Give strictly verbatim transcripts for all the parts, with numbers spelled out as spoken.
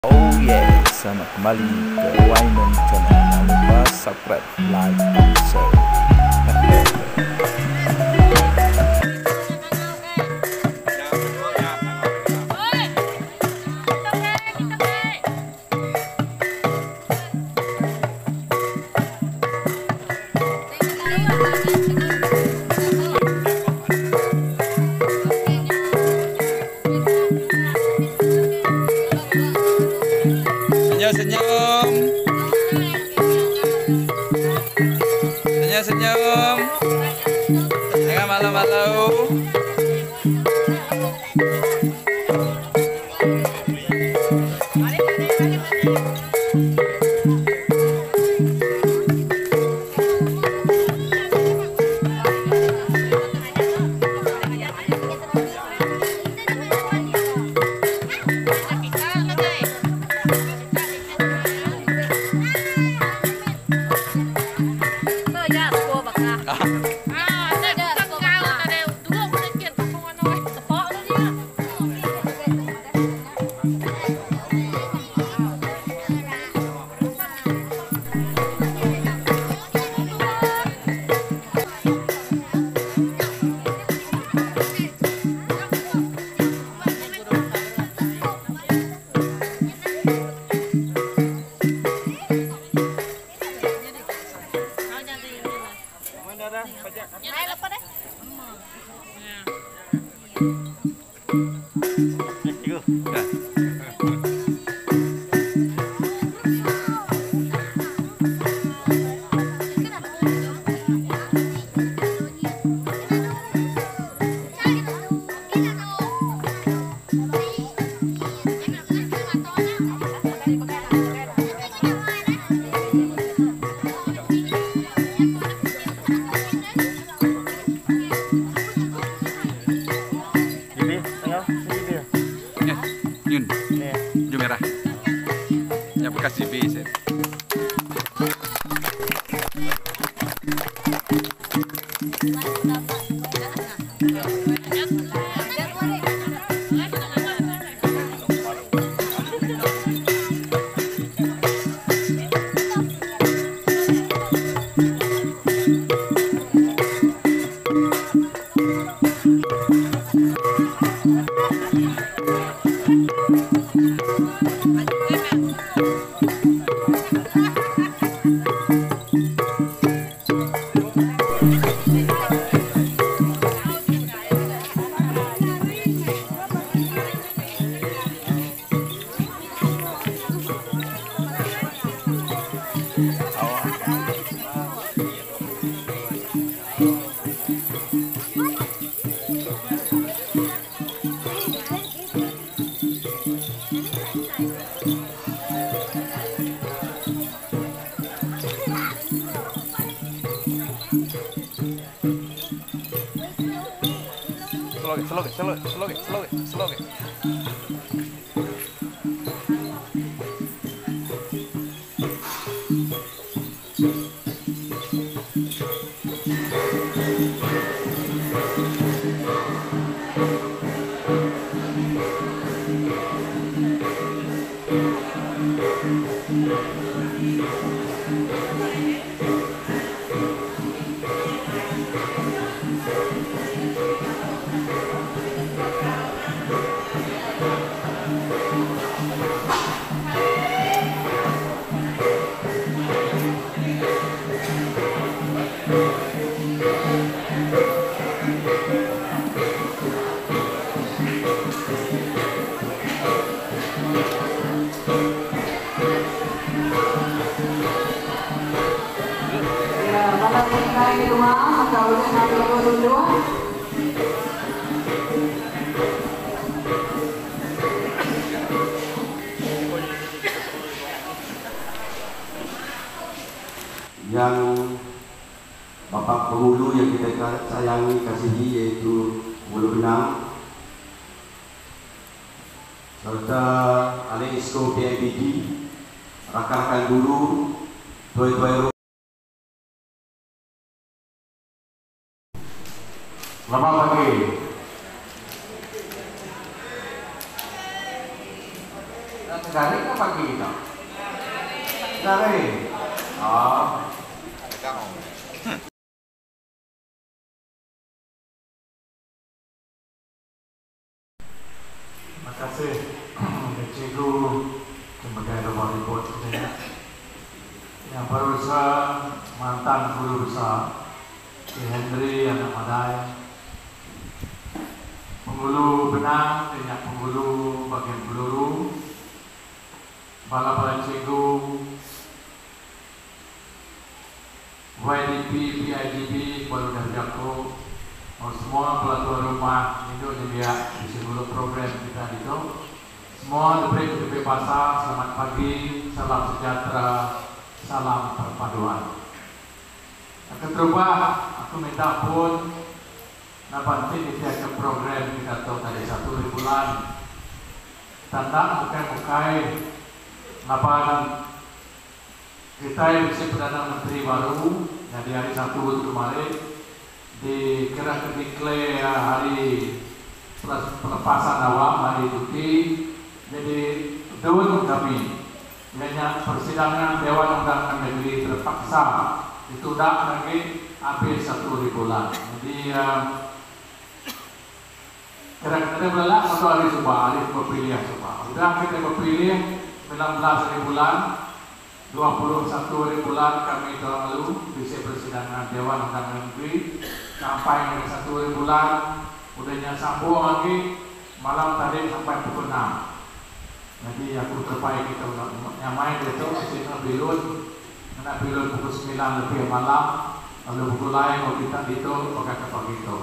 Oh yeah, selamat kembali ke Wainan Channel. Jangan lupa subscribe, like, dan share. Senyum, senyum, senyum, jangan malu-malu. Yun, hijau merah. Yang bekas C B set. Slow it, slow it, slow it, slow it, slow it. Di rumah, maka udah sampai dulu. Yang Bapak Penghulu yang kita sayangi, kasihi, yaitu Penghulu Benang, serta ahli Isko P I B D, rakan-rakan guru, tuai-tuai. Selamat pagi. Negara pagi kita? Dari. Oh. Terima kasih Cikgu sebagai rumah report saya. Yang barusan mantan guru besar Si Henry anak Madai, penghulu benang dengan penghulu bagian peluru, bala-bala cikgu, Y D P, P I D B, baru dari aku, semua pelaku rumah itu dia di seluruh program kita itu. Semua diberi kebebasan, selamat pagi, salam sejahtera, salam perpaduan. Akan terubah, aku minta pun nanti kita ke program kita tahu tadi satu bulan tentang bukai-bukai napan kita bisa Perdana Menteri baru yang di hari Sabtu kemarin dikira deklarasi hari pelepasan awam hari cuti. Jadi dua kami hanya persidangan Dewan Undangan Negeri terpaksa ditunda lagi habis satu bulan. Jadi kira-kira belah atau hari coba hari berpilih coba. Udah kita berpilih sembilan belas hari bulan, dua puluh satu hari bulan kami tahun lalu bisa persidangan Dewan Undangan Negeri sampai hari satu hari bulan. Udahnya sambung lagi malam tadi sampai pukul enam. Jadi aku terbaik kita nyamai itu kesini bilun, nak bilun pukul sembilan lebih malam, lalu pukul lain kalau kita itu pakai kapal gitu.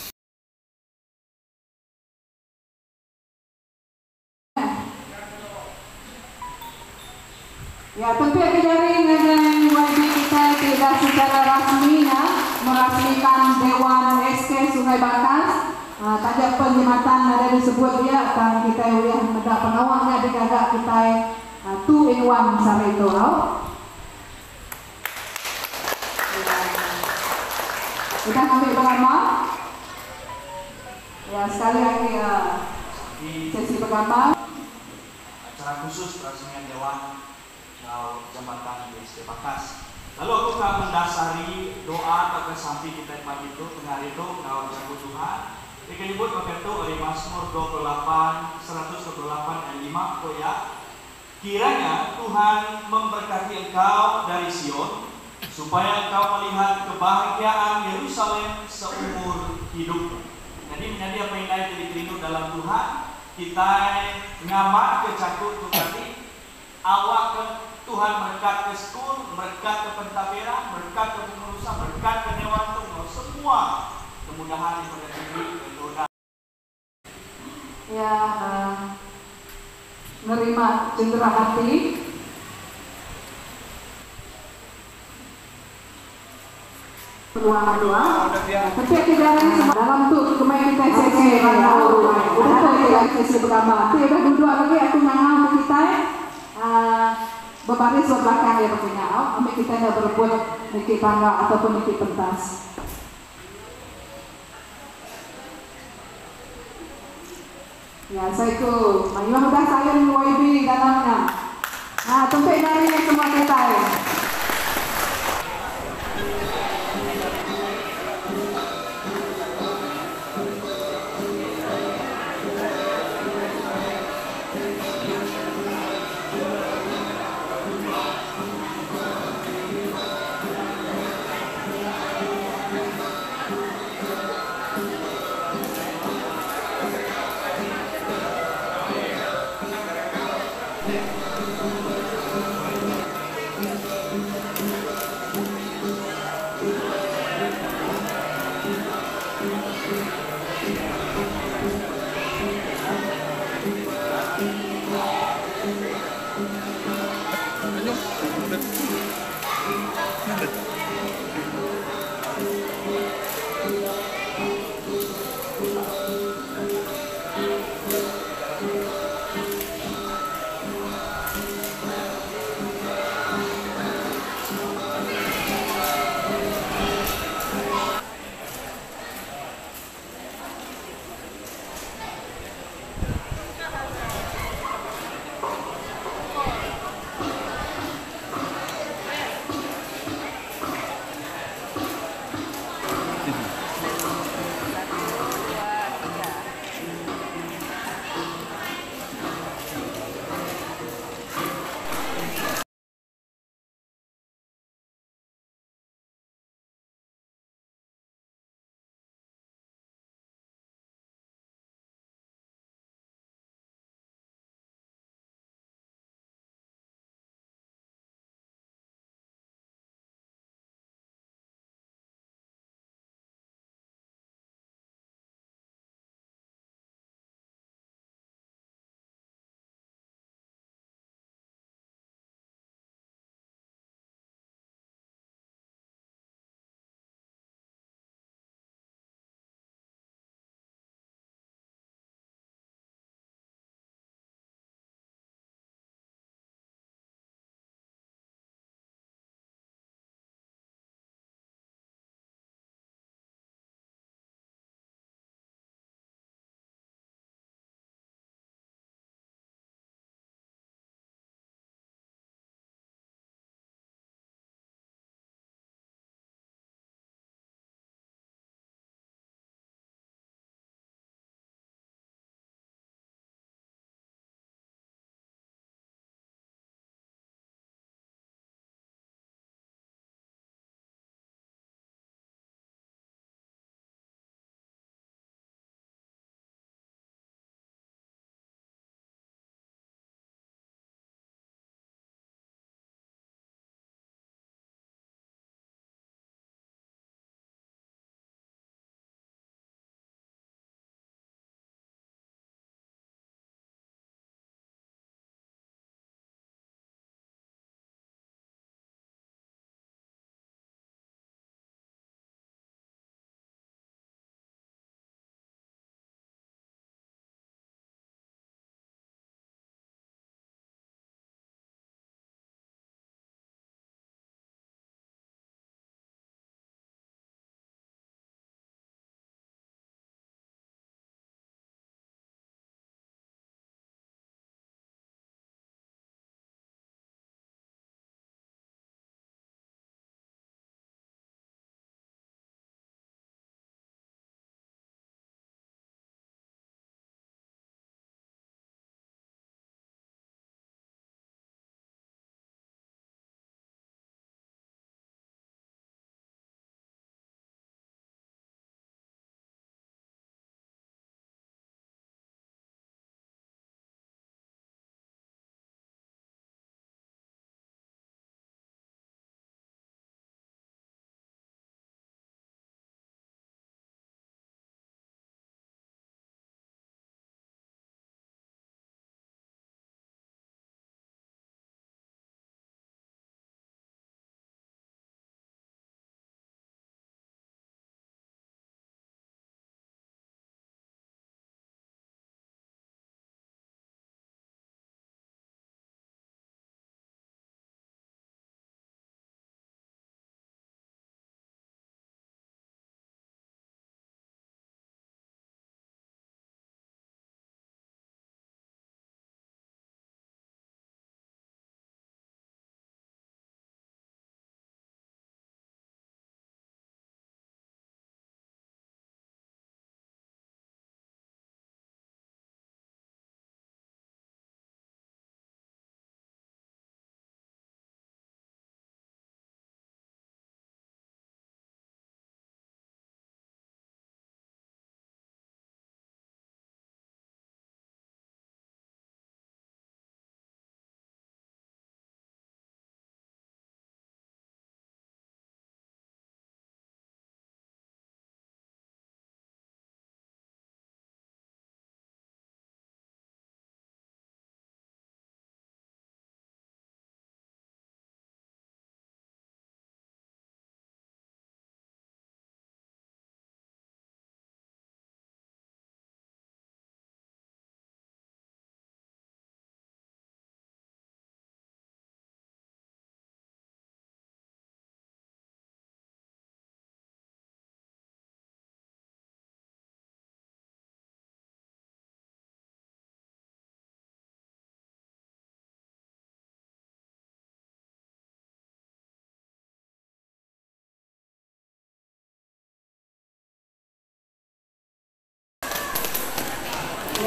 Ya, tentu jaring dengan Y B kita tidak secara rasmi ya, merasmikan Dewan S K Sungai Bakas. Uh, tajak penjematan ada disebut dia akan kita udah mendak pengawalnya dikagak kita uh, two in one sari itu tau. Kita ambil pertama. Ya sekali lagi uh, sesi pertama. Acara khusus peresmian Dewan uh, Jembatan di S K Bakas. Lalu aku akan mendasari doa atau kesampi kita pagi itu tengah itu kau jago Tuhan. Jika nyebut pakai itu dari Mazmur dua puluh delapan, seratus dua puluh delapan dan lima ya. Kiranya Tuhan memberkati engkau dari Sion, supaya engkau melihat kebahagiaan Yerusalem seumur hidup. Jadi menjadi apa yang lain jadi kerindu dalam Tuhan, kita ngamat ke cakut tu tadi, awak ke Tuhan berkat ke sekolah, berkat ke pentadbiran, berkat ke pengurusan, berkat ke Dewan Tunggal, semua kemudahan yang pada diri dan ya uh, menerima cendera hati peluang dua tapi tidak semua dalam tuh kemarin kita sesi udah tuh sesi pertama tapi udah dua lagi aku nangau kita uh, berbaris belakang ya pakai ngau ambil kita tidak berbuat niki tangga ataupun niki pentas. Ya, saya ikut. Mudah-mudahan saya Y B dalamnya. Nah, tempat dari semua kita.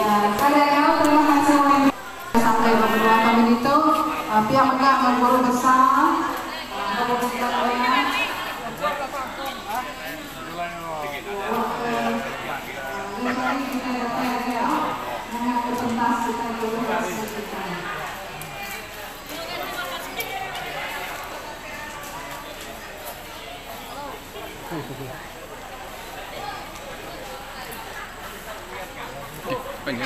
Ya, saya terima kasih sampai berdua kami itu pihak pegang guru besar pengen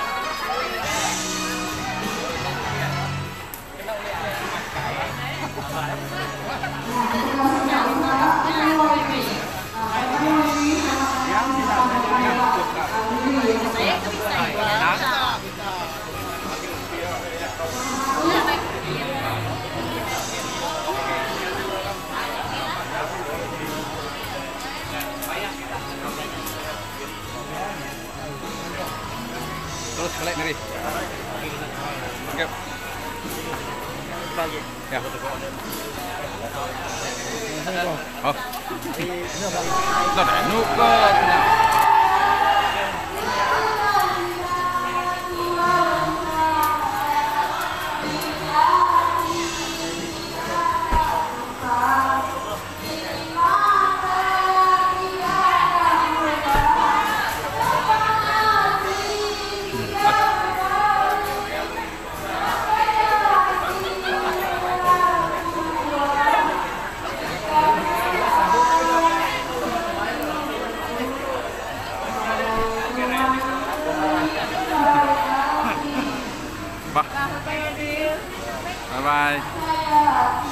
terus balik dari oke ya oh sudah nukut bye bye.